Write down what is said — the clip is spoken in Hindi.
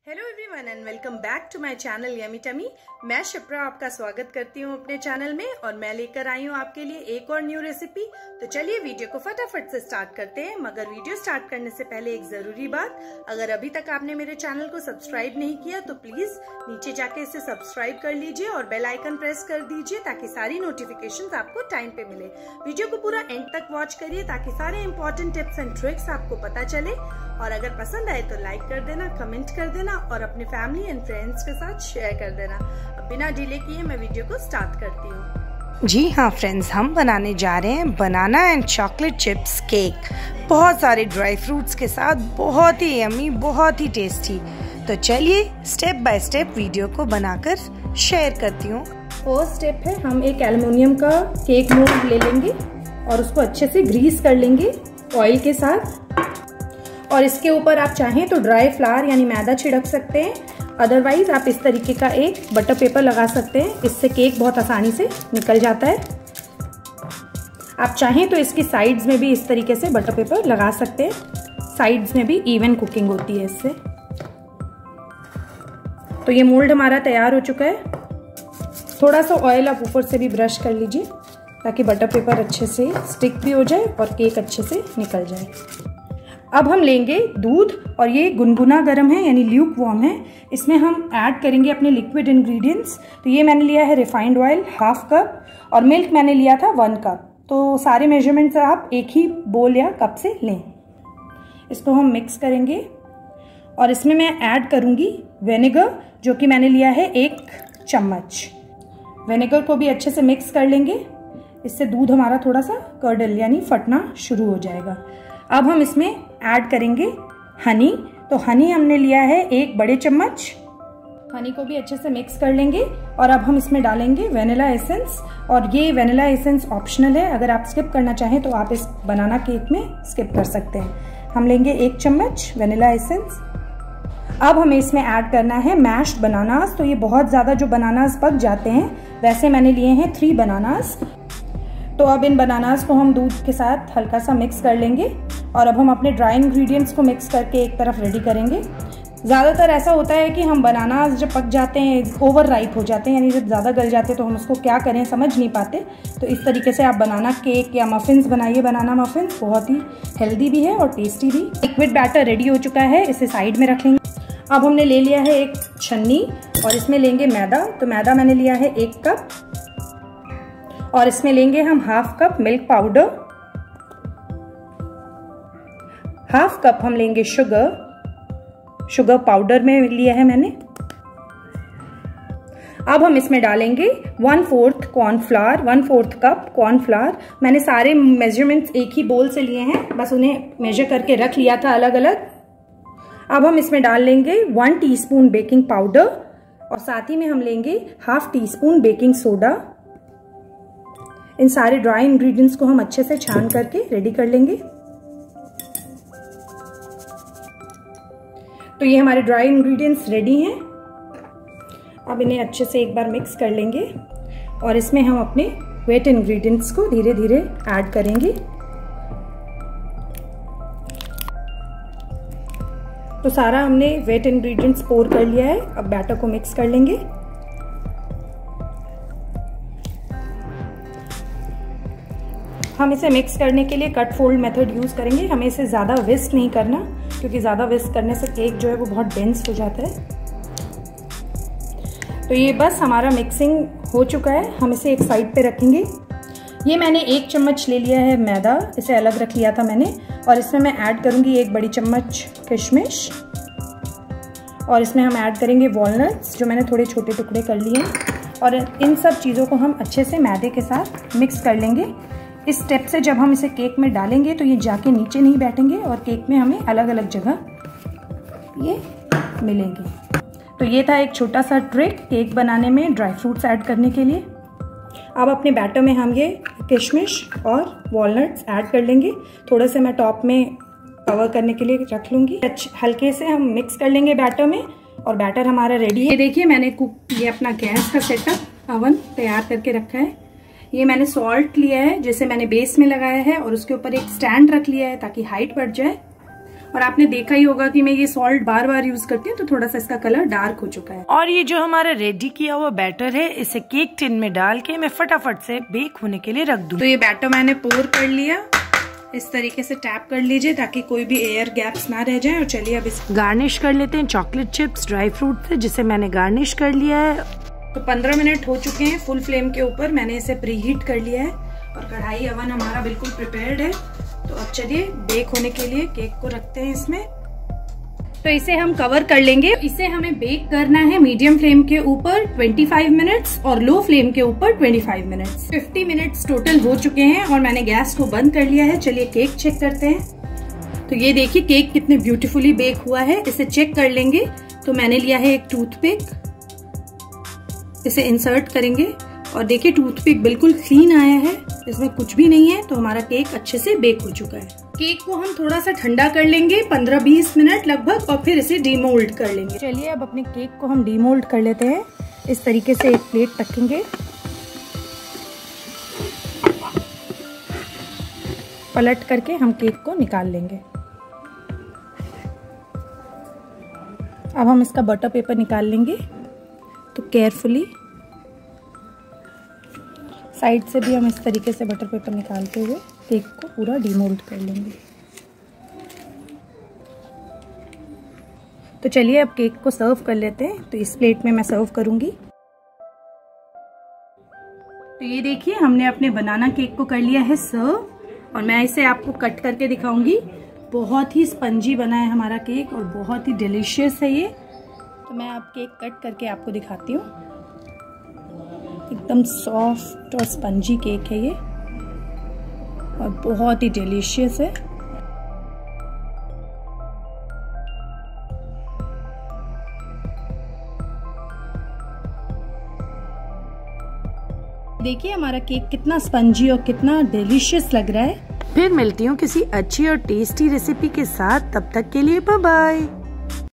Hello everyone and welcome back to my channel yummy tummy. मैं शिप्रा आपका स्वागत करती हूँ अपने चैनल में और मैं लेकर आई हूँ आपके लिए एक और न्यू रेसिपी। तो चलिए वीडियो को फटाफट से स्टार्ट करते हैं। मगर वीडियो स्टार्ट करने से पहले एक जरूरी बात, अगर अभी तक आपने मेरे चैनल को सब्सक्राइब नहीं किया तो प्लीज नीचे जाके इसे सब्सक्राइब कर लीजिए और बेल आइकन प्रेस कर दीजिए ताकि सारी नोटिफिकेशंस आपको टाइम पे मिले। वीडियो को पूरा एंड तक वॉच करिए ताकि सारे इंपॉर्टेंट टिप्स एंड ट्रिक्स आपको पता चले। और अगर पसंद आए तो लाइक कर देना, कमेंट कर देना और अपने फैमिली एंड फ्रेंड्स के साथ शेयर कर देना। अब बिना डिले किए मैं वीडियो को स्टार्ट करती हूँ। जी हाँ फ्रेंड्स, हम बनाने जा रहे हैं banana and chocolate chips cake, बहुत सारे ड्राई फ्रूट्स के साथ, बहुत ही यम्मी, बहुत ही टेस्टी। तो चलिए स्टेप बाय स्टेप वीडियो को बनाकर शेयर करती हूँ। फर्स्ट स्टेप है, हम एक एल्युमिनियम का केक मोल्ड ले लेंगे और उसको अच्छे से ग्रीस कर लेंगे ऑयल के साथ। और इसके ऊपर आप चाहें तो ड्राई फ्लावर यानी मैदा छिड़क सकते हैं, अदरवाइज आप इस तरीके का एक बटर पेपर लगा सकते हैं। इससे केक बहुत आसानी से निकल जाता है। आप चाहें तो इसकी साइड्स में भी इस तरीके से बटर पेपर लगा सकते हैं, साइड्स में भी इवन कुकिंग होती है इससे। तो ये मोल्ड हमारा तैयार हो चुका है। थोड़ा सा ऑयल आप ऊपर से भी ब्रश कर लीजिए ताकि बटर पेपर अच्छे से स्टिक भी हो जाए और केक अच्छे से निकल जाए। अब हम लेंगे दूध और ये गुनगुना गर्म है यानी ल्यूक वार्म है। इसमें हम ऐड करेंगे अपने लिक्विड इंग्रेडिएंट्स। तो ये मैंने लिया है रिफाइंड ऑयल हाफ कप और मिल्क मैंने लिया था 1 कप। तो सारे मेजरमेंट्स आप एक ही बोल या कप से लें। इसको हम मिक्स करेंगे और इसमें मैं ऐड करूंगी विनेगर, जो कि मैंने लिया है 1 चम्मच। विनेगर को भी अच्छे से मिक्स कर लेंगे। इससे दूध हमारा थोड़ा सा कर्डल यानी फटना शुरू हो जाएगा। अब हम इसमें ऐड करेंगे हनी। तो हनी हमने लिया है 1 बड़े चम्मच। हनी को भी अच्छे से मिक्स कर लेंगे और अब हम इसमें डालेंगे वेनिला एसेंस। और ये वेनिला एसेंस ऑप्शनल है, अगर आप स्किप करना चाहें तो आप इस बनाना केक में स्किप कर सकते हैं। हम लेंगे 1 चम्मच वेनिला एसेंस। अब हमें इसमें ऐड करना है मैश्ड बनानास। तो ये बहुत ज्यादा जो बनानास पक जाते हैं, वैसे मैंने लिए हैं 3 बनानास। तो अब इन बनानास को हम दूध के साथ हल्का सा मिक्स कर लेंगे और अब हम अपने ड्राई इंग्रेडिएंट्स को मिक्स करके एक तरफ रेडी करेंगे। ज़्यादातर ऐसा होता है कि हम बनानास जब पक जाते हैं, ओवर राइप हो जाते हैं, यानी जब ज़्यादा गल जाते हैं तो हम उसको क्या करें समझ नहीं पाते। तो इस तरीके से आप बनाना केक या मफिन्स बनाइए। बनाना मफिन्स बहुत ही हेल्दी भी है और टेस्टी भी। लिक्विड बैटर रेडी हो चुका है, इसे साइड में रख लेंगे। अब हमने ले लिया है एक छन्नी और इसमें लेंगे मैदा। तो मैदा मैंने लिया है 1 कप और इसमें लेंगे हम half cup milk powder, half cup हम लेंगे शुगर पाउडर में लिया है मैंने। अब हम इसमें डालेंगे 1/4 कॉर्नफ्लावर, 1/4 कप कॉर्नफ्लावर। मैंने सारे मेजरमेंट्स एक ही बोल से लिए हैं, बस उन्हें मेजर करके रख लिया था अलग अलग। अब हम इसमें डाल लेंगे 1 टीस्पून बेकिंग पाउडर और साथ ही में हम लेंगे हाफ टीस्पून बेकिंग सोडा। इन सारे ड्राई इंग्रेडिएंट्स को हम अच्छे से छान करके रेडी कर लेंगे। तो ये हमारे ड्राई इंग्रेडिएंट्स रेडी हैं। अब इन्हें अच्छे से एक बार मिक्स कर लेंगे और इसमें हम अपने वेट इंग्रेडिएंट्स को धीरे धीरे ऐड करेंगे। तो सारा हमने वेट इंग्रेडिएंट्स पोर कर लिया है। अब बैटर को मिक्स कर लेंगे। हम इसे मिक्स करने के लिए कट फोल्ड मेथड यूज करेंगे। हमें इसे ज्यादा विस्क नहीं करना, क्योंकि ज्यादा विस्क करने से केक जो है वो बहुत डेंस हो जाता है। तो ये बस हमारा मिक्सिंग हो चुका है। हम इसे एक साइड पे रखेंगे। ये मैंने 1 चम्मच ले लिया है मैदा, इसे अलग रख लिया था मैंने। और इसमें मैं ऐड करूंगी 1 बड़ी चम्मच किशमिश और इसमें हम ऐड करेंगे वॉलनट्स, जो मैंने थोड़े छोटे टुकड़े कर लिए हैं। और इन सब चीज़ों को हम अच्छे से मैदे के साथ मिक्स कर लेंगे। इस स्टेप से जब हम इसे केक में डालेंगे तो ये जाके नीचे नहीं बैठेंगे और केक में हमें अलग अलग जगह ये मिलेंगे। तो ये था एक छोटा सा ट्रिक केक बनाने में ड्राई फ्रूट्स ऐड करने के लिए। अब अपने बैटर में हम ये किशमिश और वॉलनट्स ऐड कर लेंगे। थोड़े से मैं टॉप में कवर करने के लिए रख लूँगी। हल्के से हम मिक्स कर लेंगे बैटर में और बैटर हमारा रेडी है। ये देखिए मैंने ये अपना गैस का सेटअप अवन तैयार करके रखा है। ये मैंने सॉल्ट लिया है जिसे मैंने बेस में लगाया है और उसके ऊपर एक स्टैंड रख लिया है ताकि हाइट बढ़ जाए। और आपने देखा ही होगा कि मैं ये सॉल्ट बार बार यूज करती हूँ, तो थोड़ा सा इसका कलर डार्क हो चुका है। और ये जो हमारा रेडी किया हुआ बैटर है, इसे केक टिन में डाल के मैं फटाफट से बेक होने के लिए रख दूँ। तो ये बैटर मैंने पोर कर लिया, इस तरीके से टैप कर लीजिए ताकि कोई भी एयर गैप्स ना रह जाए। और चलिए अब इस गार्निश कर लेते हैं चॉकलेट चिप्स ड्राई फ्रूट से, जिसे मैंने गार्निश कर लिया है। तो 15 मिनट हो चुके हैं फुल फ्लेम के ऊपर, मैंने इसे प्री हीट कर लिया है और कढ़ाई अवन हमारा बिल्कुल प्रिपेयर्ड है। तो अब चलिए बेक होने के लिए केक को रखते हैं इसमें। तो इसे हम कवर कर लेंगे। इसे हमें बेक करना है मीडियम फ्लेम के ऊपर 25 मिनट्स और लो फ्लेम के ऊपर 25 मिनट्स। 50 मिनट्स टोटल हो चुके हैं और मैंने गैस को बंद कर लिया है। चलिए केक चेक करते हैं। तो ये देखिए केक कितने ब्यूटीफुली बेक हुआ है, इसे चेक कर लेंगे। तो मैंने लिया है एक टूथपिक, इसे इंसर्ट करेंगे और देखिए टूथपिक बिल्कुल क्लीन आया है, इसमें कुछ भी नहीं है। तो हमारा केक अच्छे से बेक हो चुका है। केक को हम थोड़ा सा ठंडा कर लेंगे 15-20 मिनट लगभग और फिर इसे डीमोल्ड कर लेंगे। चलिए अब अपने केक को हम डीमोल्ड कर लेते हैं। इस तरीके से एक प्लेट रखेंगे, पलट करके हम केक को निकाल लेंगे। अब हम इसका बटर पेपर निकाल लेंगे। तो केयरफुली साइड से भी हम इस तरीके से बटर पेपर निकालते हुए केक को पूरा डीमोल्ड कर लेंगे। तो चलिए अब केक को सर्व कर लेते हैं। तो इस प्लेट में मैं सर्व करूंगी। तो ये देखिए हमने अपने बनाना केक को कर लिया है सर्व और मैं इसे आपको कट करके दिखाऊंगी। बहुत ही स्पंजी बना है हमारा केक और बहुत ही डिलीशियस है ये। तो मैं अब केक कट करके आपको दिखाती हूँ। एकदम सॉफ्ट और स्पंजी केक है ये और बहुत ही डिलीशियस है। देखिए हमारा केक कितना स्पंजी और कितना डिलीशियस लग रहा है। फिर मिलती हूँ किसी अच्छी और टेस्टी रेसिपी के साथ, तब तक के लिए बाय बाय।